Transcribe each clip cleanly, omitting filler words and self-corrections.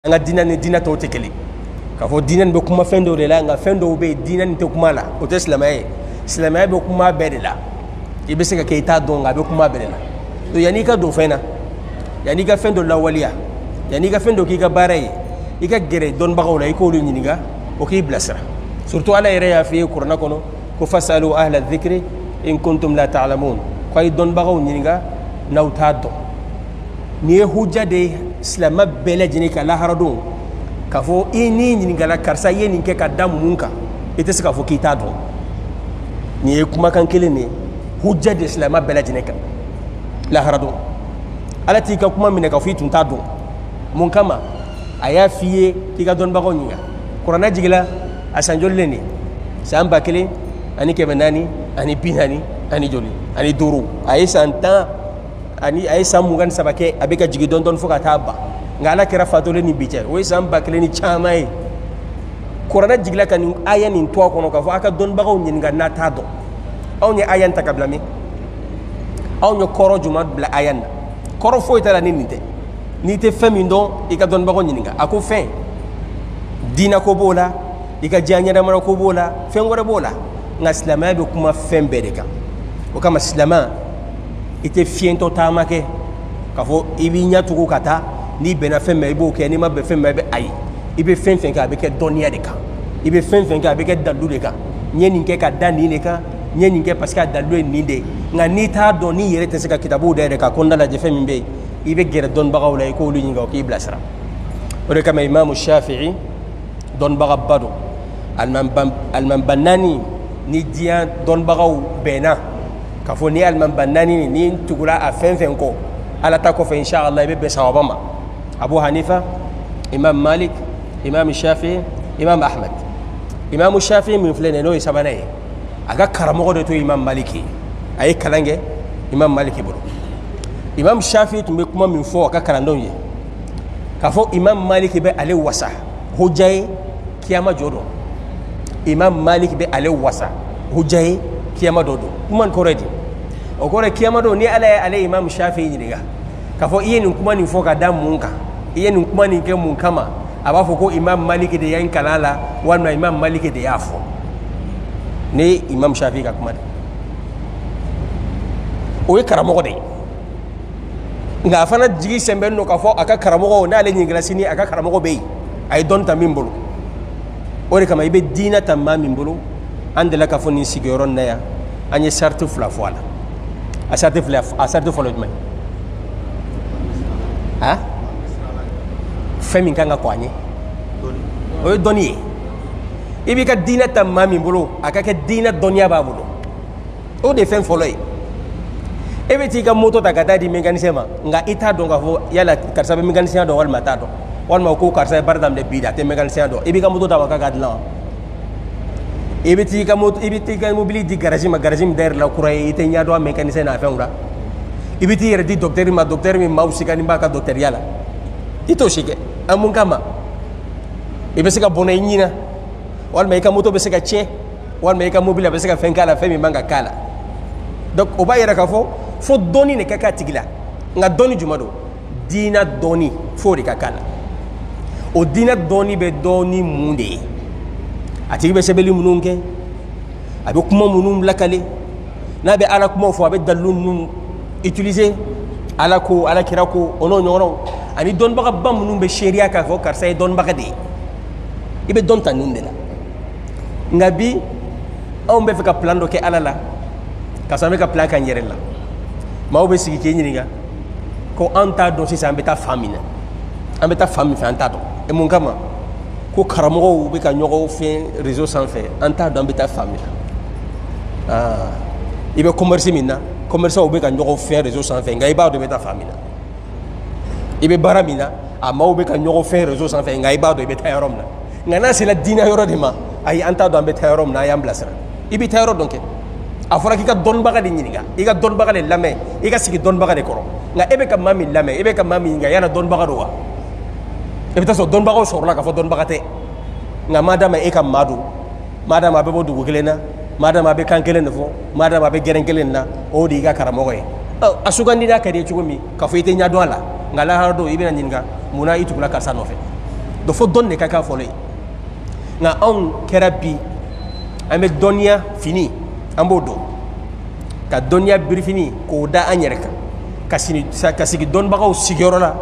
nga dina ni dina to te kele ka fo dina be kuma fendo de la nga fendo be dina ni te kuma la o te silamay be kuma be de la ibe se ka keita do nga be kuma be de la to yani ka do fena yani ka fendo la waliya yani ka fendo ki ka baray ika gere don bagaw la iko lu nyiniga o ki blasra surtout ala yere ya fi qur'ana kono ko fasalu ahla dhikri in kuntum la ta'lamun koy don bagaw nyiniga nawta do ni hujja de islama bele jini ka lahara do ka fo ini nyiniga la karsa yeni ke ka damu munka ite se ka fo kita do ni kuma kan kele ni hujja de islama bele jini ka lahara do ala ti ka kuma mine ka fi tunta do mun kama aya fiye kika don bagaw nyinga qur'ana jigila asan jolle ni samba kele ani kebenani ani binani ani joli ani duru ay santa ani ay samungan sabake abeka jigi don don fuka taba ngala kira fatole ni biche we samba kele ni chamai qur'ana jigila kan aya ni to kono ka fo aka don bagaw nyinga na tado aw ni ayan takablami aw ni koro juma bla ayan koro fo itala ni nite ni te femindo ika don bago nyininga ako fe dina ko bola ika janya da mara ko bola fen wara bola nga islama be kuma fembe de kan o kama islama ite fiento tamake ka fo ibi nyatu ko kata ni bena fembe ibo ke ni mabbe fembe be ayi ibe fen ka be ke donia de kan ibe fen ka be ke dalu de kan nyeni ke ka dani ne kan nyeni ke parce que dalu ni de nga ni ta do ni yere te se ka kitabu de ka konda la je fembe ibe gere don bagaw lay ko lu ñinga ko iblasra o de kama imam shafi'i don baga bado alman banani ni dia don bagaw bena ka fo ni alman banani ni tugula a fen ko ala ta ko fa inshallah ibe be sawabama abu hanifa imam malik imam shafi'i imam ahmad imam shafi'i min flene no isabanaye aga karamo de to imam maliki ay kalange imam maliki bolo imam shafi tumbe kuma min fo ka karandon ye ka fo imam malik be ale wasa hujjay kiyama jodo imam malik be ale wasa hujjay kiyama dodo kuma ko redi o ko re kiyama do ni ale imam shafi ni diga ka fo iye ni kuma ni fo ka dam munka iye ni kuma ni ke mun kama aba fo ko imam malik de yan kalala wala imam malik de yafo ni imam shafi ka kuma o ye karamo de nga fana jigi semben no ka fo aka karamogo na le nyingla sini aka karamogo be ay don ta mimbulu ore kama ibe dina tamma mimbulu andela ka fo ni sigoron na ya anye sartu fla foala asarte folo jmai ha femi kanga kwanye o doni ibi ka dina tamma mimbulu aka ke dina donia babulo o de fem folo ebe ti ka moto ta kata di mécanicien ma nga ita don ka fo yala karsa be mécanicien do wal mata do wal ma ko karsa bardam de bida te mécanicien do ibi ka moto ta ka gadla ibi ti ka mobili di garage ma der la kuray ite nya do mécanicien na fa ura ibi ti yere di docteur mi mausi kan ba ka docteur yala ito shike amun kama ibi se ka bonay nyina wal ma ka moto be se ka che wal ma ka mobile be se ka fenkala femi manga kala donc o ba yere ka fo doni ne kaka tigila nga doni jumado dina doni fo de kakala o dina doni be doni munde ati be sebeli mununke abe kuma munum lakale na be ala kuma fo abe dalun num utiliser ala kirako ono nyoro ani don baga bam munum be sheria ka fo karsa don baga de ibe don tanunde la ngabi on be fika plan do ke ala la kasame ka plan kan yere la ma obe sigi ke nyiniga ko anta do si sambe ta famine ambeta fami fe anta do e mun kama ko karamo be ka nyogo fe réseau sans fait anta do ambeta famine ibe commerce minna commerce obe ka nyogo fe réseau sans fait ngai ba do beta famine ibe baramina ama obe ka nyogo fe réseau sans fait ngai ba do beta yarom na ngana c'est la dina yoro de ma ay anta do ambeta yarom na yam blasra ibi tayro donc afora kika don baga de nyiniga iga don baga le lame iga sigi don baga de koro nga ebe ka mami lame ebe ka mami nga yana don baga do wa ebe ta so don baga so la ka fo don baga te nga madama e ka madu madama be bodu gelena madama be kankelen fo madama be geren gelena o di ga karamo koy asugandi da ka de chugumi ka fo ite nya do ala nga la hardo ibe na nyinga muna itu kula ka sanofe do fo don ne ka ka fole nga on kerabi ame donia fini ambodo ka donia bir fini ko da anyerka kasigi don bagaw sigoro la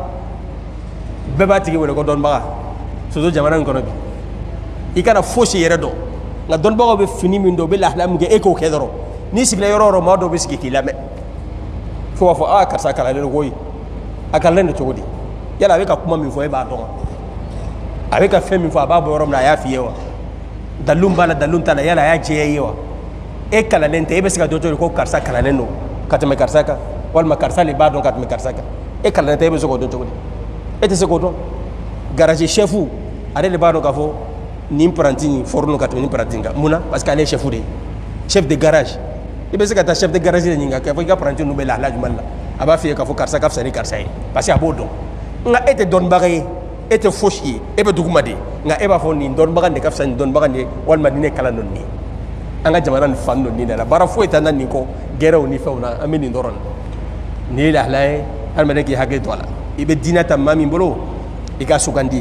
beba tigi wala ko don baga so do jamana ngono bi ikana fosi yere do nga don bagaw be fini min do be lahlam ge eko kedoro ni sigla yoro ma do be sigi kilame fo fo karsa kala le goyi akalla ne togodi yala be ka kuma min fo e ba don avec ka fem min fo ba borom na ya fiyewa dalum bala dalum tala yala ya jeyewa e kala lente e be sika do to ko karsa kala le no katme karsa ka wal ma karsa le ba don katme karsa ka e kala lente e be soko do togodi e te soko do garage chefu are le ba do ka fo ni prantini forno katme ni prantinga muna parce que ale chefu de chef de garage e be sika ta chef de garage de ninga ka fo ga prantini no be la jumalla aba fiye ka fo karsa ka fsani karsa e parce que abodo nga ete don bagay ete foshi ebe dugumade nga eba fo ni don bagande ka fsani don bagande wal madine kala non ni anga jamana ni fanno ni la bara fo eta nan ni ko geraw ni fewna amini doron ni la lay almadaki hage tola ibe dinata mami bolo iga sugandi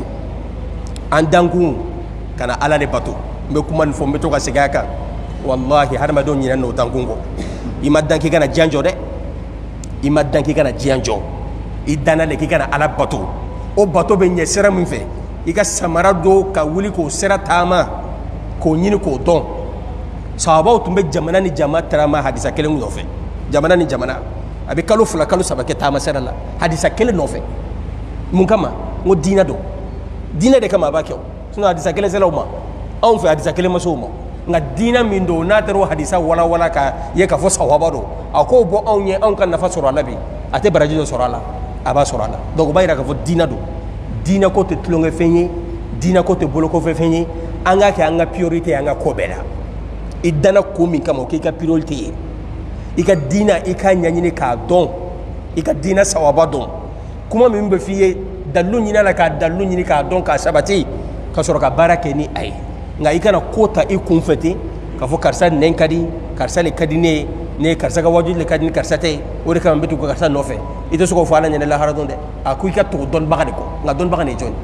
andangu kana ala le bato me kuma fo me to ka sigaka wallahi har ma don ni no dangungo imaddan ki kana janjo de imaddan ki kana janjo idana le ki kana ala bato o bato be nye sera min fe iga samara do ka wuli ko sera tama ko nyini ko don sahabaw tumbe jamana ni jama tarama hadisa kelen no fe jamana ni jamana abi kalo fula kalo sabake tama sera la hadisa kelen no fe mun kama ngo dina do dina de kama ba kyo suna hadisa kelen sela uma on fe hadisa kelen maso uma nga dina min do na taro hadisa wala wala ka ye ka fo sahaba do ako bo on ye on kan nafa sura nabi ate baraji do sura la aba sura la donc bayira ka fo dina do dina ko te tlonge fenye dina ko te bolo ko fe fenye anga ke anga priorité anga ko bela idana ko min kama ke ka priorité ika dina ika nyanyine ka don ika dina sawaba don kuma min be fiye dallu nyina la ka dallu nyini ka don ka sabati ka soro ka barake ni ay nga ika na kota i kunfete ka fo karsa nen kadi karsa le kadi ne karsa ga wajud le kadi karsa te o de kam betu ko karsa no fe ite so ko fala nyene la haradon de aku ika to don bagade ko nga don bagane joni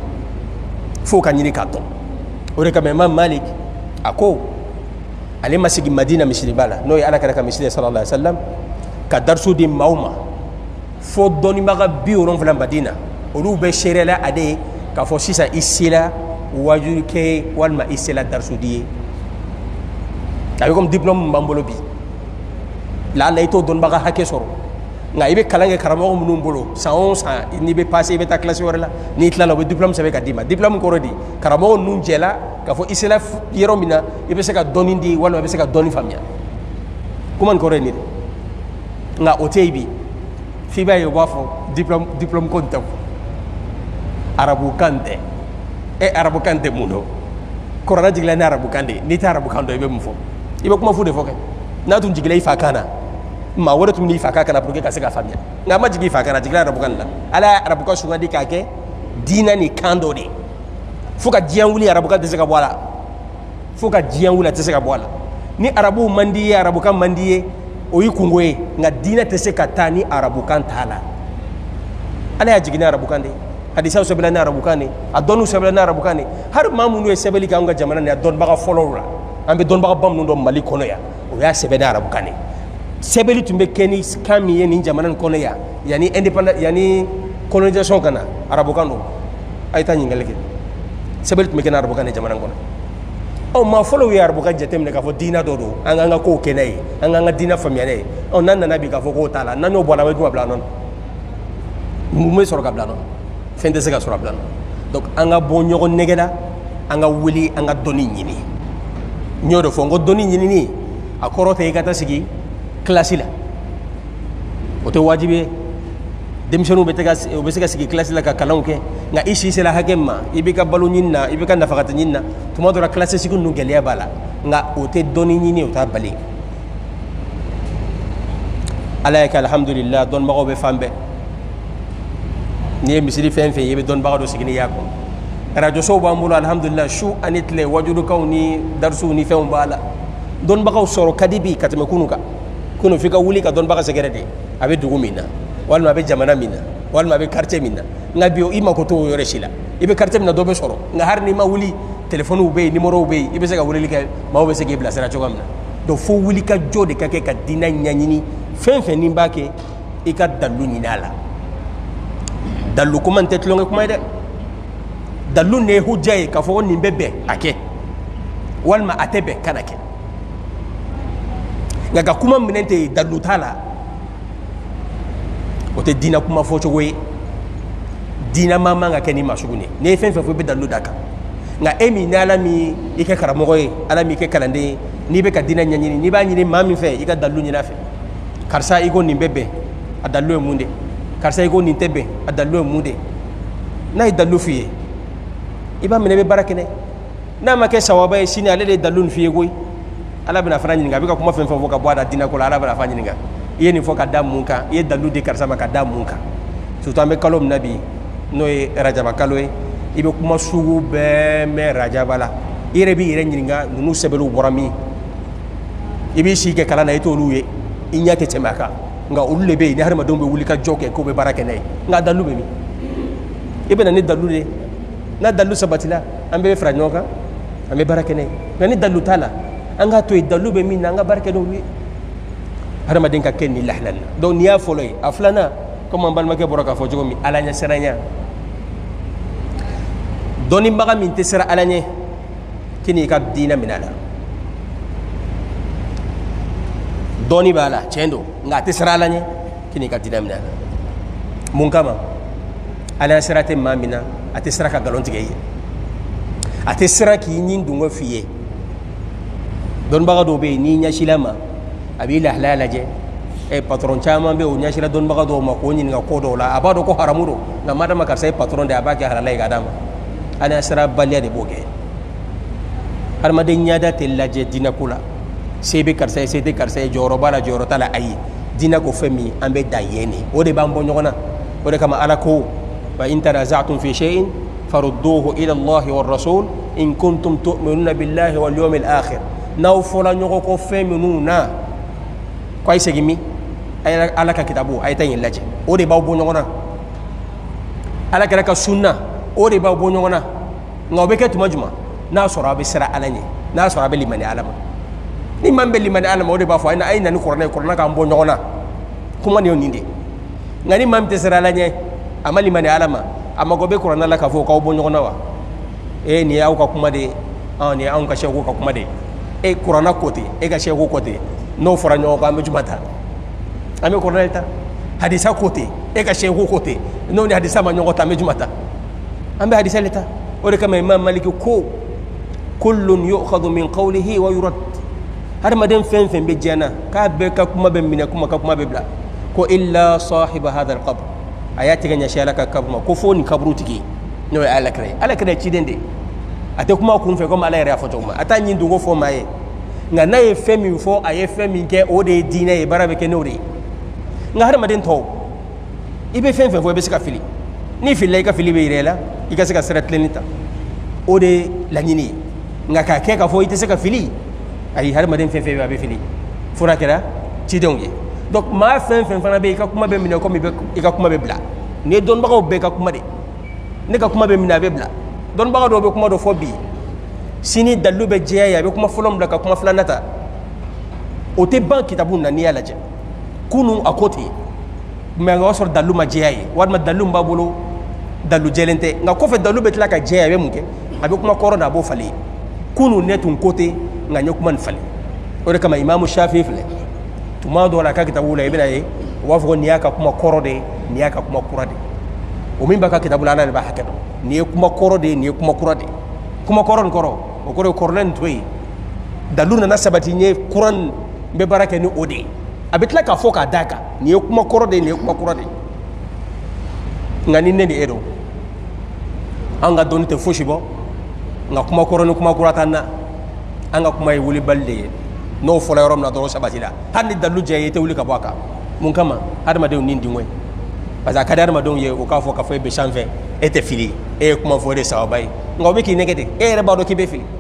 fo ka nyini ka don o de kam imam malik ako ale masigi madina misri bala no ya ala kada ka misri sallallahu alaihi wasallam ka darsu di mauma fo doni maga bi oron fala madina olu be sherela ade ka fo sisa isila wajur ke walma isila darsu di ay comme diplôme mbambolo bi la lay to don baga hake soro nga ibe kalange karamo munum bolo sa on sa ni be passer be ta classe wala ni tla lo diplôme sabe ka dima diplôme ko rodi karamo nun jela ka fo isila yero mina ibe se ka doni ndi wala ibe se ka doni famia kuma ko reni nga otebi fi ba yo bafo diplôme ko ntaw arabu kante arabu kante muno korana jigla na arabu kande ni ta arabu kando ibe mfo ibe kuma fu de foke na tun jigla ifa kana ma wala tum ni ifa kana pour que ka se ka famia nga ma jigi ifa kana jigla arabu kanda ala arabu ka sunga dikake dina ni kando de fuka jiyan wuli arabu kan se ka boala fuka jiyan wula te se ka boala ni arabu mandiye arabu kan mandiye o yi kungoye nga dina te se ka tani arabu kan tala ala ya jigina arabu kan de hadisa sabila na arabu kan ne adonu sabila na arabu kan ne har mamunu e sabeli ka nga jamana ne adon baga follow la ambe don baga bam ndo mali kono ya o ya sebe na arabu kan ne sebeli tumbe keni kami ye ni jamana kono ya yani independent yani colonisation kana arabu kan do ay tan ngale ke sebeli tumbe kena arabu kan ne jamana kono o ma follow ya arabu kan jetem ne ka fo dina dodo anga ko kenai anga dina famia ne o nan na bi ka fo ko tala nan no bola we dum bla non mu soro ka bla non fende se ka soro bla non donc anga bo nyogo negela anga wuli anga doni nyini nyodo fo ngo doni nyini ni akorote e kata sigi classe la o te wajibe demshonu betega o besega sigi classe la ka kalonke nga ishi sela hakemma ibika balu nyinna ibika nafakata nyinna tumadora classe siku nungelia bala nga o te doni nyini o ta bali alayka alhamdulillah don bago be fambe ni misiri fenfe yebe don bago do sigini yako radio so bambulo alhamdulillah shu anitle wajudu kawni darsu ni fem bala don bago soro kadibi katme kunuka kuno fika wuli ka don baga segerede abe dugumina walma be jamana mina walma be quartier minna nga bio ima ko to yore sila ibe quartier minna do be soro nga har ni ma wuli téléphone ube numéro ube ibe se ka wuli ka ma be se ke bla sera chogamna do fo wuli ka jode ka ke ka dina nyanyini fen fen nimba ke e ka dalu nyinala dalu ko man tetlonge kuma de dalu ne hujja ka fo ni bebe ake walma atebe kanake nga ka kuma minente dalu tala o te dina kuma fo chogoy dina mama nga keni masugune ne fen fen fo be dalu daka nga emi nala mi ike karamogoy ala mi ke kalande ni be ka dina nyanyini ni ba nyini mami fe ika dalu nyina fe karsa igo ni bebe adalu munde karsa igo ni tebe adalu munde na dalu fiye iba mine be barakene na ma ke sawaba sini ale de dalu fiye goy ala bina fara nyinga bika kuma fen fen fo ka boada dina ko ala bina fara nyinga iye ni fo ka da munka iye dalu de karsa ma ka da munka surtout ambe kalom nabi no e rajaba kaloy ibe kuma sugu be me rajabala ire bi ire nyinga nunu sebelu borami ibi shi ke kala na ito luye inya ke temaka nga ulle be ni har ma dombe wuli ka joke ko be barake nay nga dalu be mi ibe na ni dalu de na dalu sabatila ambe fra nyoka ambe barake nay na ni dalu tala anga to dalu be mi na nga barake do wi har ma den ka ken ni lahlan do niya foloy aflana comme mbal ma ke boraka fo jogo mi alanya seranya doni mbaga min tesera alanye kini ka dina minala doni bala chendo nga tesera alanye kini ka dina minala mun kama ala serate mamina atesera ka galon tigeye atesera ki nyin dungo fiye don baga do be ni nya shilama abi la halala je e patron chama be o nya shila don baga do ma ko nyin nga ko do la abado ko haramuro na madama kar sai patron de abake halala ga dama ana sara balia de boge har ma den nyada tellaje dina kula sebe karsa sebe karsa joro bala joro tala ayi dina ko femi ambe dayene o de bambo nyona o de kama ala ko wa in tanaza'tum fi shay'in farudduhu ila Allah war rasul in kuntum tu'minuna billahi wal yawmil akhir naw fola nyoko ko femi nuna ko ay segimi ay ala ka kitabu ay tan laje o de bambo nyona ala ka sunna o de ba bonyo na ngobe ke tuma juma na sora be sira alanye na sora be limani alama ni mambe limani alama o de ba fo ina ayna ni korona ka bonyo na kuma ne oninde ngani mamte sira alanye amali mani alama amma gobe korona la ka fo ka bonyo na wa e ni yaw ka kuma de ni an ka shego ka kuma de e korona kote e ka shego kote no fora nyo ka me jumata ame korona ta hadisa kote e ka shego kote no ni hadisa ma nyo ta me jumata ambe hadisa leta ore kama imam malik ko kullun yu'khadhu min qawlihi wa yurad har maden fen fen be jana ka be ka kuma be mina kuma ka kuma be bla ko illa sahib hadha alqabr ayati ganya shalaka kabma ko foni kabru tiki no alakre ci dende ate kuma kun fe ko mala ya foto ma ata nyin dungo fo maye nga na ye femi fo aye femi ke o de dina e barabe ke no de nga har maden to ibe fen fen fo be sika fili ni fili ka fili be irela ika sika serat lenita o de la nyini nga ka ke ka fo ite sika fili ay har maden fen fen be fili fura kera ci donge donc ma fen fen fana be ka kuma be mina ko mi be ika kuma be bla ne don bago be ka kuma de ne ka kuma be mina be bla don bago do be kuma do fobi sini dalu be jeya be kuma folom da ka kuma flanata o te ban kitabun na ni ala je kunu akoti me nga wasor dalu ma jeya wad ma dalu mbabulu dalu jelente nga ko fe dalu be tlaka jeya be munke abe kuma corona bo fali kunu netun kote nga nyokuma fali o de kama imamu shafi'i fle tuma do la ka kitabu la ibina ye wafo niyaka kuma korode niyaka kuma kurade o min baka kitabu la na ba hakado ni kuma korode ni kuma kurade kuma koron koro o koro korlen toy daluna na sabati nye kuran be barake ni ode abitla ka foka daka ni kuma korode ni kuma kurade ngani ne ni edo anga donite foshibo nga kuma korone kuma kurata na anga kuma wuli balde no fola yorom na do sabati la hanni dalu je te wuli ka baka mun kama adama de nindi ngoy parce que kadar ma don ye o ka fo ka fo be chanve ete fili e kuma fo de sawbay ngobe ki negete e re ba do ki be fili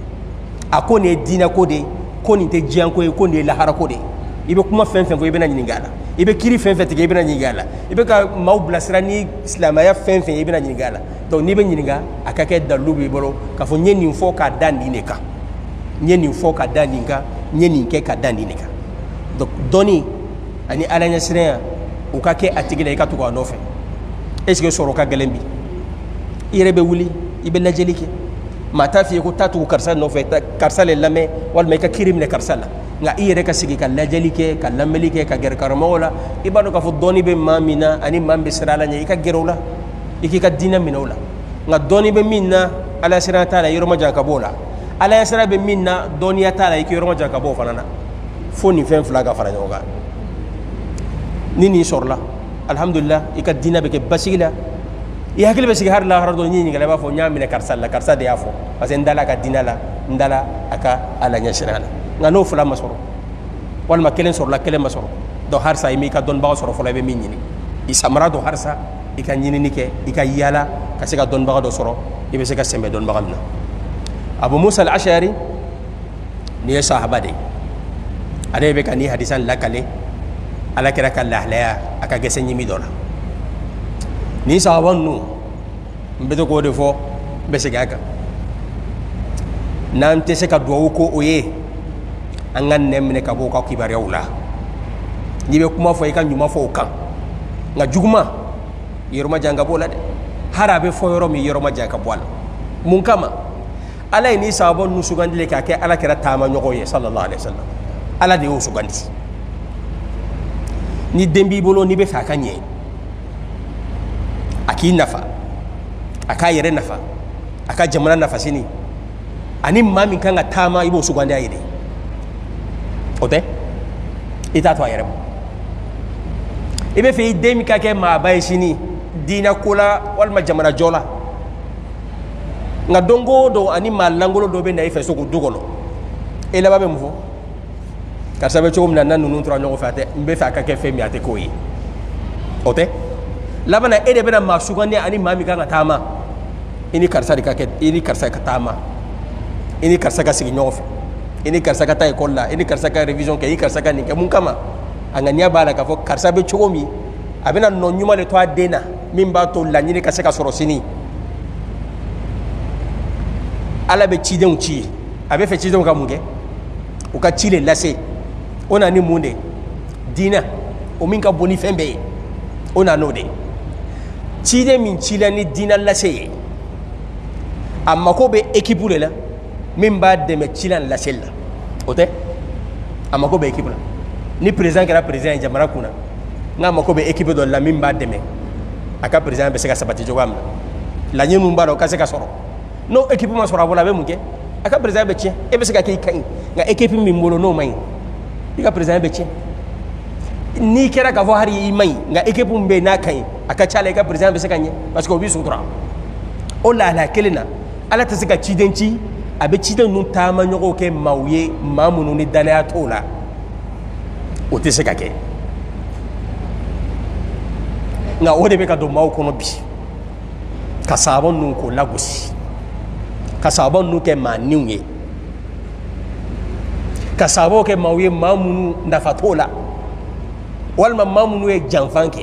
akone dina ko de ko ni te jian ko ni la hara ko de ibe kuma fen fen fo ibe na nyini ngala ibe kiri fen fen tige ibina nyigala ibe ka maubla sirani islamaya fen fen ibina nyigala donc ni be nyinga akake dalubi bolo ka fo nyeni fo ka dandi neka nyeni fo ka dandi nka nyeni ke ka dandi neka donc doni ani alanya siraya o ka ke atigila ka to ko no fe est ce que soro ka galembi ire be wuli ibe lajelike mata fi ko tatu karsa no fe karsa le lame wal me ka kirim ne karsa la nga ire ka sigi ka lajelike ka lamelike ka ger karamola ibado ka fu doni be mamina ani mambe sirala nya ka gerola iki ka dina minola nga doni be minna ala sira taala yoroma janka bola ala sira be minna doni taala iki yoroma janka bo fanana foni fen flaga fara nyoga nini sorla alhamdulillah ika dina be ke basila i hakil be sigi har la har do nyini ngala ba fo nyamine karsa de afo parce ndala ka dina la ndala aka ala nya sirala nga no fula masoro wal ma kelen sorla kelen masoro do harsa imi ka don ba soro fo la be minni i samra do harsa ika nyini nike ika yala ka se ka don ba do soro ibe se ka sembe don ba gamna abu musa al-ashari ni sahaba de ade be kan ni hadisan lakale ala kira kan lahlaya aka gese nyimi dola ni sahaban nu mbeto ko de fo be se ga nan te se ka do ko oye angan nemne ka bo ka kibare wala ni be kuma fo kan nyuma fo kan nga juguma yoroma janga bola de harabe fo yoromi yoroma janga bola mun kama ala ni sahaban nu sugandile ka ke ala kira tama nyogo ye sallallahu alaihi wasallam ala de o sugandi ni dembi bolo ni be fa kanye aki nafa aka yere nafa aka jamana nafa sini ani mami kanga tama ibo sugandi ayide ote ita to ayere ibe fe demi ka ke ma bay sini dina kula wal ma jamana jola nga dongo do ani malangolo do be na ife so ko dugolo e la babe mfo karsa be chogum nan nunu tra nyogo fate mbe fa ka ke fe mi ate koyi ote labana ede be na masugandi ani mami kanga tama ini karsa di ka ke ini karsa ka tama ini karsa ka sigi nyogo ini karsa ka tay kolla ini karsa ka revision ke ini karsa ka ni ke mun kama angania bala ka fo karsa be chogomi abena non nyuma le to adena mimba to la nyini ka se ka soro sini ala be chiden chi abe fe chiden ka munge o ka chile lase ona ni munde dina o min ka boni fembe ona no de chide min chile ni dina lase amma ko be équipe le la min ba de me chilan lase la ote amma ko be équipe la ni président kera président jamana kuna nga ma ko be équipe do la min ba de me aka président be se ka sabati jogam la nyi mun ba do ka se ka soro no équipe ma soro bola be munke aka président be tie e be se ka kai kan nga équipe mi mbolo no mai ika président be tie ni kera ka vo hari mai nga équipe mbe na kan aka chale ka président be se kanye parce que obi sutra o la la kelena ala ta se ka chidenchi abe chiden nun tama nyogo ke mawye mamunu ni dalaya tola o te se ka ke nga o de be ka do maw kono bi ka sabon nun ko lagosi ka sabon nu ke maniwe ka sabo ke mawye mamunu ndafatola walma mamunu e janfanke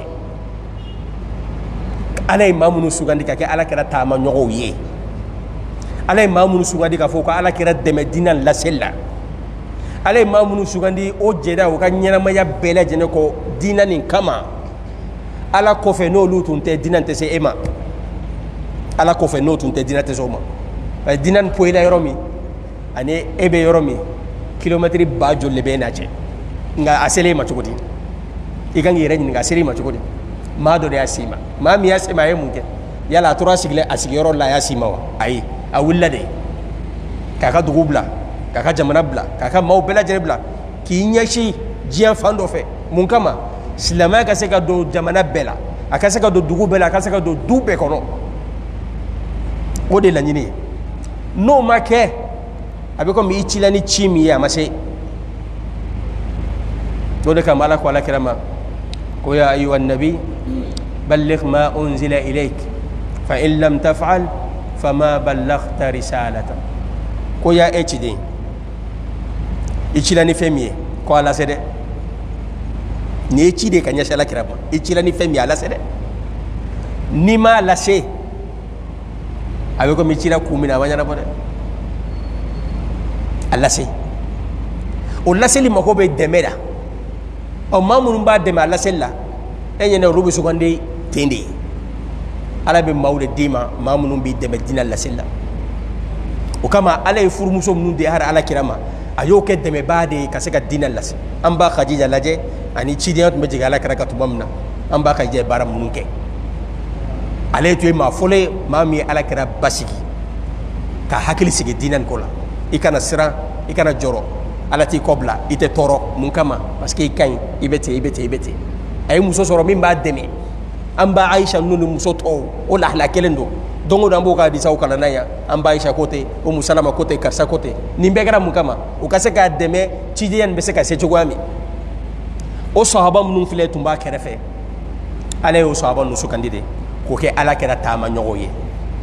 ala mamunu sugandi ka ke ala kera tama nyogo ye ala mamunu sugandi ka foko ala kera deme dinan la sella ala mamunu sugandi o jeda o ka nyana maya bela jene ko dinanin kama ala ko fe no lutun te dinan te se ema ala ko fe no tun te dinan te soma dinan poila yoromi ane ebe yoromi kilometri ba jolle be na je nga asele ma chukudi igangi renyi nga asele ma chukudi ma do de asima ma mi asima e munke yala tura sigle asigero la asima wa ai awulla de kaka dugubla kaka jamana bla kaka mau bela jerebla ki nyashi jian fando fe mun kama silama ka se ka do jamana bela aka se ka do dugu bela aka se ka do dube kono o de la nyini no make abe ko mi ichila ni chimi ya mase do de kamala ko ala kirama ko ya ayyuhan nabi balligh ma unzila ilayk fa in lam taf'al fama ballaghta risalata ko ya echide ichila ni femie ko ala sede ni ye ci de ka ɲɛsin alakira ma i cila ni fɛn min a lase dɛ n'i m'a lase a bɛ komi i cila kun min na a ma ɲɛnabɔ dɛ a lase o laseli mako bɛ dɛmɛ la ɔ maa minnu b'a dɛmɛ a laseli la e ɲɛna olu bɛ sugandi ten de ye ala bɛ maaw de d'i ma maa minnu b'i dɛmɛ diinɛ laseli la o kama ala ye furumuso minnu de hali alakira ma a y'o kɛ dɛmɛbaa de ye ka se ka diinɛ lase an b'a Khadija lajɛ ani cidenya tun bɛ jigin alakira kan tuma min na an b'a Khadija ye baara minnu kɛ ale tun ye maa fɔlɔ ye maa min ye alakira basigi ka hakili sigi diinɛ nin ko la i kana siran i kana jɔrɔ ala t'i kɔ bila i tɛ tɔɔrɔ mun kama parce que i ka ɲi i bɛ ten i bɛ ten i bɛ ten a ye muso sɔrɔ min b'a dɛmɛ an b'a Ayisa ninnu ni muso tɔw o lahala kelen don don o don an b'o ka hadisaw kalan n'a ye an b'a Ayisa ko ten o Musalama ko ten karisa ko ten nin bɛɛ kɛra mun kama o ka se k'a dɛmɛ cidenya nin bɛ se ka se cogoya min o sahaba minnu filɛ tun b'a kɛrɛfɛ ala y'o sahaba ninnu sugandi de k'o kɛ ala kɛra taama ɲɔgɔn ye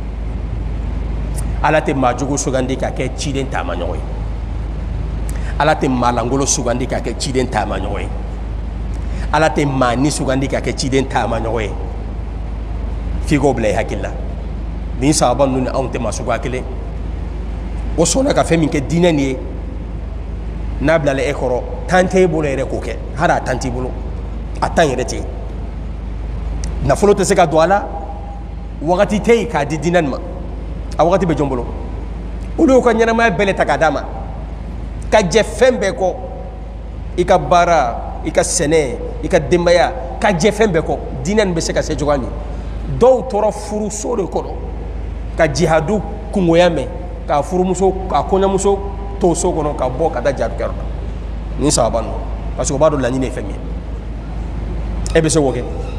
ala tɛ maa jugu sugandi k'a kɛ ciden taama ɲɔgɔn ye ala tɛ maa langolo sugandi k'a kɛ ciden taama ɲɔgɔn ye ala tɛ maa ni sugandi k'a kɛ ciden taama ɲɔgɔn ye f'i k'o bila i hakili la nin sahaba ninnu ni anw tɛ maa suguya kelen o sɔnna ka fɛn min kɛ diinɛ nin ye n'a bilala e kɔrɔ tan tɛ e bolo yɛrɛ k'o kɛ hali a tan t'i bolo a tan yɛrɛ tɛ yen nafolo tɛ se ka don a la wagati tɛ yen k'a di diinɛ nin ma a wagati bɛ jɔn bolo olu y'u ka ɲɛnamaya bɛɛ le ta k'a d'a ma ka jɛ fɛn bɛɛ kɔ i ka baara i ka sɛnɛ i ka denbaya ka jɛ fɛn bɛɛ kɔ diinɛ nin bɛ se ka se cogoya min dɔw tora furuso de kɔnɔ ka jihadu kungoya mɛn k'a furumuso k'a kɔɲɔmuso to so kɔnɔ ka bɔ ka taa jihadukɛyɔrɔ la nin sahaba ninnu parce que o b'a dɔn laɲini ye fɛn min ye e bɛ se k'o kɛ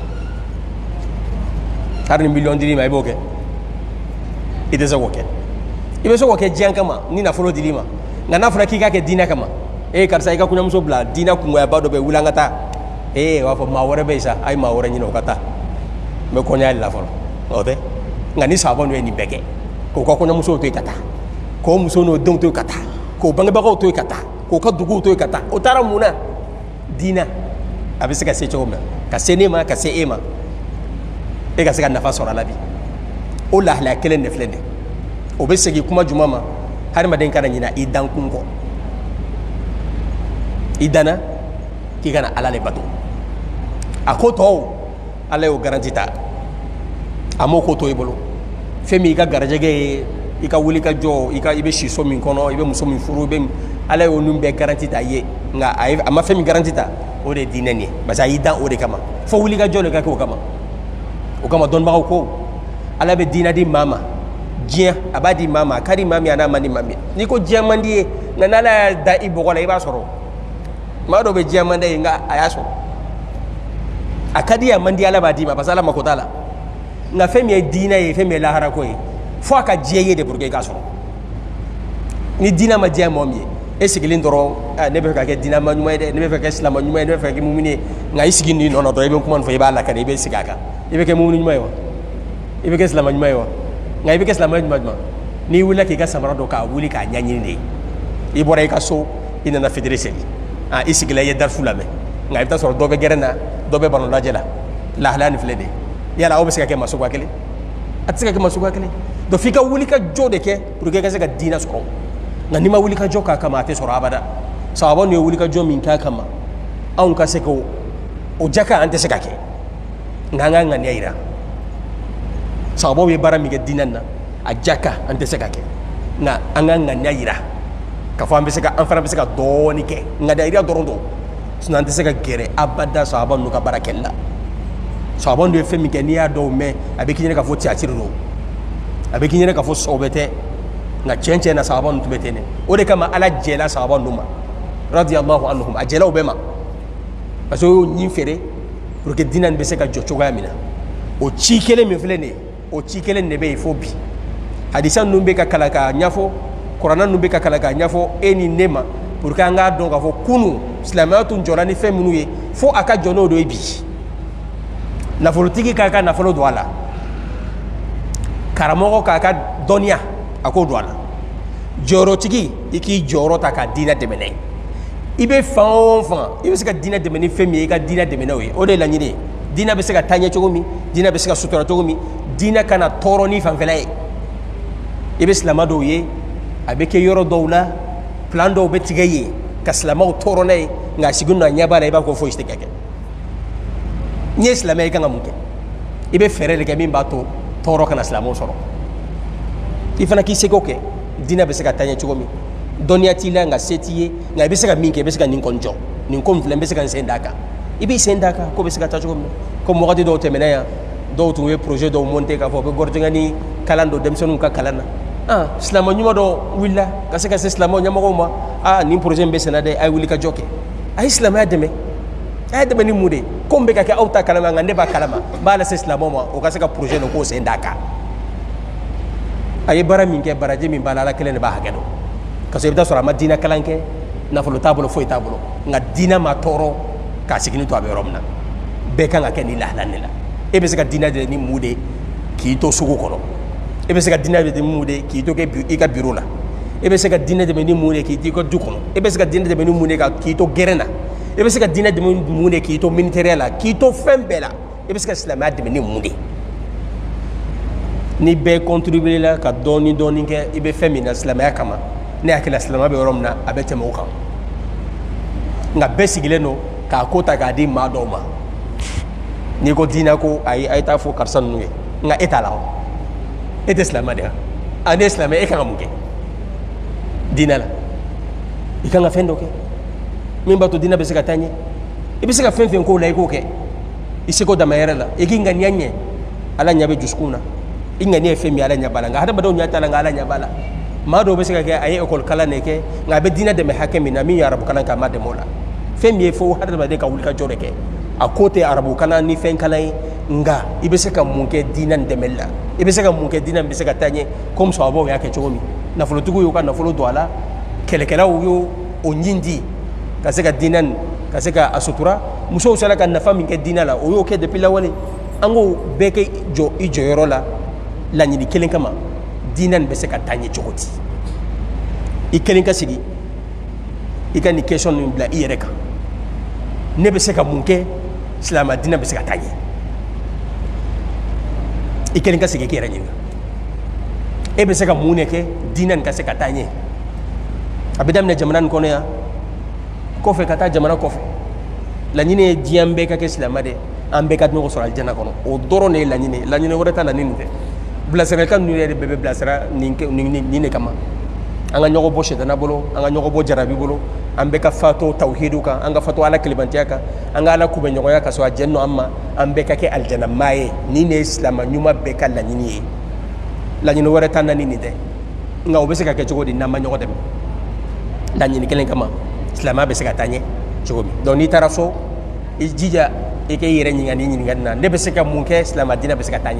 hali ni miliyɔn dir'i ma i b'o kɛ i tɛ se k'o kɛ i bɛ se k'o kɛ diɲɛ kama ni nafolo dir'i ma nka n'a fɔra k'i k'a kɛ diinɛ kama karisa i ka kɔɲɔmuso bila diinɛ kungoyaba dɔ bɛ wuli an ka taa u b'a fɔ maa wɛrɛ bɛ yen sa a ye maa wɛrɛ ɲini o ka taa n bɛ kɔɲɔ de la fɔlɔ o tɛ nka ni sahaba ninnu ye nin bɛɛ kɛ k'o ka kɔɲɔmusow to yen ka taa k'o muso n'o denw to yen ka taa k'o bangebagaw to yen ka taa k'o ka duguw to yen ka taa o taara mun na diinɛ a bɛ se ka se cogo min ka se ne ma ka se e ma e ka se ka nafa sɔrɔ a la bi o lahalaya kelen de filɛ nin ye o bɛ segin kuma jumɛn ma hadamaden kana ɲina i dankun kɔ i danna k'i kana ala le bato a ko tɔw ala y'o garanti ta a m'o ko to i bolo fɛn min i ka garijɛgɛ ye i ka wuli ka jɔ i bɛ si so min kɔnɔ i bɛ muso min furu ala y'o nun bɛɛ garanti ta ye nka a ma fɛn min garanti ta o de ye diinɛ nin ye parce que a y'i dan o de kama fo wuli ka jɔ de ka kɛ o kama dɔnnibagaw ko ala bɛ diinɛ di maa ma diɲɛ a b'a di maa ma a ka di maa min a n'a man di maa min n'i ko diɲɛ man di ye nka n'ala y'a da i bɔgɔ la i b'a sɔrɔ maa dɔ bɛ diɲɛ man di ye nka a y'a sɔrɔ a ka di a man di ala b'a di ma parce que ala mako t'a la nka fɛn min ye diinɛ ye fɛn min ye lahara ko ye fo a ka diɲɛ ye de pour que i k'a sɔrɔ ni diinɛ ma diɲɛ mɔgɔ min ye e sigilen dɔrɔn ne bɛ fɛ ka kɛ diinɛ ma ɲuman ye dɛ ne bɛ fɛ ka kɛ silamɛ ɲuman ye ne bɛ fɛ ka kɛ mumini ye nka i sigi nin nɔ dɔrɔn i bɛ kuma nin fɔ i b'a lakari i bɛ sigi a kan i bɛ kɛ mumini ɲuman ye wa i bɛ kɛ silamɛ ɲuman ye wa nka i bɛ kɛ silamɛ ɲuman n'i wulila k'i ka samara dɔ k'a wuli k'a ɲɛɲini de i bɔra i ka so i nana fitiri seli i sigila i ye darisu lamɛn nka i bɛ taa sɔrɔ dɔ bɛ gɛrɛn na dɔ bɛ balo lajɛ la lahalaya nin filɛ de yala aw bɛ se ka kɛ maa suguya kelen a tɛ se ka kɛ maa suguya kelen donc f'i ka wuli ka jɔ de kɛ pour que i ka se ka diinɛ sɔrɔ nka n'i ma wuli ka jɔ k'a kama a tɛ sɔrɔ abada sahaba ninnu ye wuli ka jɔ min k'a kama anw ka se k'o jaka an tɛ se ka kɛ nka an k'an ŋaniya yira sahabaw ye baara min kɛ diinɛ na a jaka an tɛ se ka kɛ nka an k'an ŋaniya yira k'a fɔ an fana bɛ se ka dɔɔni kɛ ŋaniya yira dɔrɔn don sinon an tɛ se ka gɛrɛ abada sahaba ninnu ka baara kɛli la sahaba ninnu ye fɛn min kɛ n'i y'a dɔw mɛn a bɛ k'i ɲɛna k'a fɔ théâtre don a bɛ k'i ɲɛna k'a fɔ sɔbɛ tɛ nka tiɲɛ tiɲɛ na sahaba ninnu tun bɛ ten de o de kama ala jɛla sahaba ninnu ma radiyallahu anhum a jɛla u bɛɛ ma parce que o y'o ɲin feere pour que diinɛ nin bɛ se ka jɔ cogoya min na o ci kelen min filɛ nin ye o ci kelen de bɛ yen fo bi hadisa ninnu bɛ ka kalan k'a ɲɛfɔ kuranɛ ninnu bɛ ka kalan k'a ɲɛfɔ e ni ne ma pour que an k'a dɔn k'a fɔ kunu silamɛya tun jɔra ni fɛn minnu ye fo a ka jɔ n'o de ye bi nafolotigi k'a ka nafolo don a la karamɔgɔ k'a ka dɔnniya a k'o don a la jɔyɔrɔtigi i k'i jɔyɔrɔ ta ka diinɛ dɛmɛ n'a ye ibe fan fan ibe se ka dina dɛmɛ ni fɛn min ye i ka dina dɛmɛ n'o ye o de ye laɲini ye dina bɛ se ka taa ɲɛ cogo min dina bɛ se ka sutura cogo min dina kana tɔɔrɔ ni fanfɛla ye i bɛ silama dɔw ye a bɛ kɛ yɔrɔ dɔw la plan dɔw bɛ tigɛ yen ka silamaw tɔɔrɔ n'a ye nka a sigi n'a ɲɛ b'a la i b'a fɔ foyi tɛ kɛ n'i ye silamɛ ye i kan ka mun kɛ i bɛ fɛɛrɛ de kɛ min b'a to tɔɔrɔ kana silamaw sɔrɔ i fana k'i seko kɛ dina bɛ se ka taa ɲɛ cogo min dɔnniya t'i la nka se t'i ye nka i bɛ se ka min kɛ i bɛ se ka nin kɔni jɔ nin ko min filɛ n bɛ se ka n sen d'a kan i b'i sen d'a kan ko bɛ se ka taa cogo min comme wagati dɔw tɛmɛna yan dɔw tun ye projet dɔw monter k'a fɔ u bɛ gɔrɔjɛngɛni kalan don denmisɛnninw ka kalan na silama ɲuman dɔ wulila ka se ka se silamaw ɲɛmɔgɔw ma nin projet in bɛ senna dɛ a ye wuli ka jɔ kɛ a ye silamɛya dɛmɛ a ye dɛmɛ ni mun de ye ko min bɛ ka kɛ aw ta kalama nka ne b'a kalama n b'a lase silamaw ma o ka se ka projet dɔ k'o sen d'a kan a ye baara min kɛ baraji min b'a la ala kelen de b'a hakɛ dɔn ka sɔrɔ i bɛ taa sɔrɔ a ma diinɛ kalan kɛ nafolo t'a bolo foyi t'a bolo nka diinɛ ma tɔɔrɔ k'a sigini to a bɛ yɔrɔ min na bɛɛ kan ka kɛ ni lahala de la e bɛ se ka diinɛ de ni mun de k'i to sugu kɔnɔ e bɛ se ka diinɛ de ni mun de k'i to i ka bureau la e bɛ se ka diinɛ dɛmɛ ni mun de k'i to i ka du kɔnɔ e bɛ se ka diinɛ dɛmɛ ni mun de k'i to gɛrɛn na e bɛ se ka diinɛ dɛmɛ ni mun de k'i to militaire la k'i to fɛn bɛɛ la e bɛ se ka silamɛya dɛmɛ ni mun de ni bɛɛ contribuer la ka dɔɔni dɔɔni kɛ i bɛ fɛn min na silamɛya kama ne hakili la silamɛya bɛ yɔrɔ min na a bɛ tɛmɛ o kan nka bɛɛ sigilen don k'a ko ta k'a di maa dɔw ma n'i ko diinɛ ko ayi a ye taa fɔ karisa ninnu ye nka e t'a la e tɛ silamɛ de wa ne ye silamɛ e kan ka mun kɛ diinɛ la i kan ka fɛn dɔ kɛ min b'a to diinɛ bɛ se ka taa ɲɛ i bɛ se ka fɛn fɛn k'o la i k'o kɛ i seko dama yɛrɛ la i k'i ŋaniya ɲɛ ala ɲɛ bɛ dusukun na i ŋaniya ye fɛn min ala ɲɛ b'a la nka hadamadenw ɲɛ t'a la nka ala ɲɛ b'a la maa dɔw bɛ se ka kɛ a ye ekɔli kalan de kɛ nka a bɛ diinɛ dɛmɛ hakɛ min na min ye arabu kalan kɛ a ma dɛmɛ o la fɛn min ye fo hadamaden ka wuli ka jɔ de kɛ a ko tɛ arabu kalan ni fɛn kalan ye nka i bɛ se ka mun kɛ diinɛ nin dɛmɛli la i bɛ se ka mun kɛ diinɛ nin bɛ se ka taa ɲɛ komi sababaw y'a kɛ cogo min nafolotigiw y'u ka nafolo don a la kɛlɛkɛlaw y'o o ɲin di ka se ka diinɛ nin ka se ka a sutura musow sera ka nafa min kɛ diinɛ la o y'o kɛ depuis lawale an k'o bɛɛ kɛ i jɔyɔrɔ la laɲini kelen kama diinɛ nin bɛ se ka taa ɲɛ cogo di i kelen ka sigi i ka nin question nin bila i yɛrɛ kan ne bɛ se ka mun kɛ silamɛ diinɛ bɛ se ka taa ɲɛ i kelen ka sigi k'i yɛrɛ ɲininka e bɛ se ka mun de kɛ diinɛ nin ka se ka taa ɲɛ a bɛ daminɛ jamana nin kɔnɔ yan kɔfɛ ka taa jamana kɔfɛ laɲini ye diɲɛ bɛɛ ka kɛ silamɛ de an bɛɛ ka ɲɔgɔn sɔrɔ alijana kɔnɔ o dɔrɔn de ye laɲini ye laɲini wɛrɛ t'a la ni nin tɛ bilasiralikan ninnu yɛrɛ bɛɛ bɛ bilasira nin de kama an ka ɲɔgɔn bɔ sitana bolo an ka ɲɔgɔn bɔ jarabi bolo an bɛɛ ka fato tawhidu kan an ka fato ala kelebantiya kan an ka ala kubɛ ɲɔgɔnya ka sɔrɔ a jɛn no an ma an bɛɛ ka kɛ alijana maa ye nin de ye silamɛ ɲuman bɛɛ ka laɲini ye laɲini wɛrɛ t'an na ni nin tɛ nka o bɛ se ka kɛ cogo di n'an ma ɲɔgɔn dɛmɛ laɲini kelen kama silamɛya bɛ se ka taa ɲɛ cogo min donc n'i taara so i jija i k'i yɛrɛ ɲininka nin ɲininkali na ne bɛ se ka mun kɛ silamɛ diinɛ bɛ se ka taa ɲɛ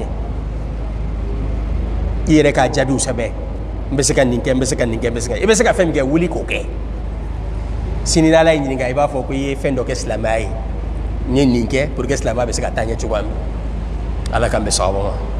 i yɛrɛ k'a jaabiw sɛbɛn n bɛ se ka nin kɛ n bɛ se ka nin kɛ n bɛ se ka i bɛ se ka fɛn min kɛ wuli k'o kɛ sini n'ala ye ɲininka i b'a fɔ ko i ye fɛn dɔ kɛ silamɛya ye n ye nin kɛ pour que silamɛya bɛ se ka taa ɲɛ cogoya min ala k'an bɛ sababa ma